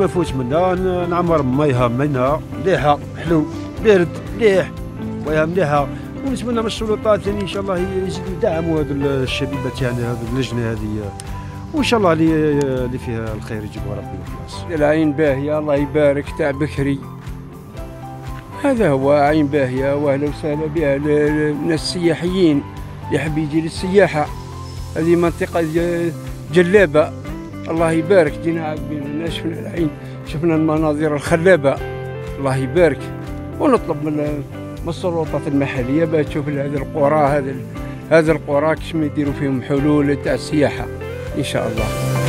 نفوت منها نعمر ميها منها مليحه حلو بارد مليح ميها مليحه. ونتمنى من السلطات يعني ان شاء الله يزيدوا يدعموا هذه الشبيبه تاعنا هذه اللجنه هذه، وان شاء الله اللي فيها الخير يجيبوا ربي وخلاص. العين باهيه الله يبارك تاع بكري، هذا هو عين باهيه واهلا وسهلا بها الناس السياحيين اللي يحب يجي للسياحه. هذه منطقه جلابه الله يبارك، جينا عاقبين شفنا العين، شفنا المناظر الخلابه الله يبارك. ونطلب من السلطات المحليه باه تشوف هذه القرى هذا القرى كيش ما يديروا فيهم حلول تاع السياحه ان شاء الله.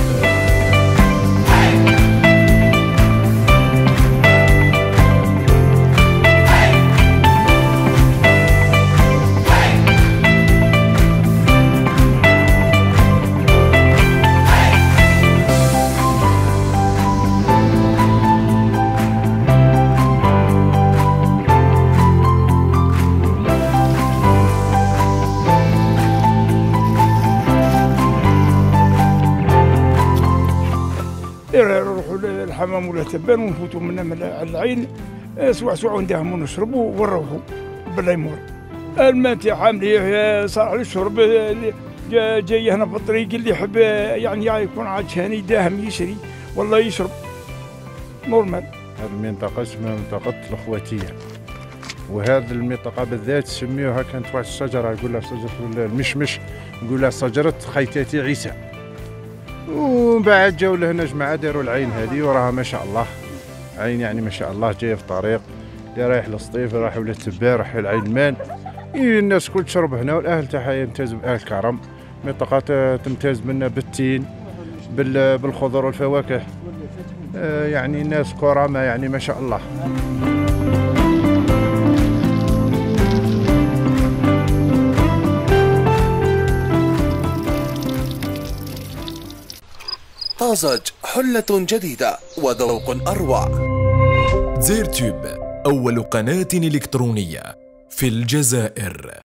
نروحوا للحمام ولا تبان ونفوتوا من العين سوع ونداهم ونشربوا ونروحوا بالليمور. الماء تاعها مليح صالح للشرب، جاي هنا في الطريق اللي يحب يعني يكون عطشان يداهم يشري والله يشرب نورمال. هذه المنطقة اسمها منطقة الأخواتية، وهذه المنطقة بالذات سميوها كانت واحد الشجرة يقول لها شجرة المشمش، يقول لها شجرة خيتاتي عيسى. ومن بعد جاو لهنا جماعة داروا العين هذه وراها ما شاء الله عين يعني ما شاء الله جايه في طريق اللي رايح للسطيف رايح ولا التبار رايح للعين المان. الناس كل تشرب هنا والاهل تاعها يمتاز باهل كرم. منطقة تمتاز منا بالتين بالخضر والفواكه، يعني الناس كرامة يعني ما شاء الله. طازج حلة جديدة وذوق أروع. زيرتوب أول قناة إلكترونية في الجزائر.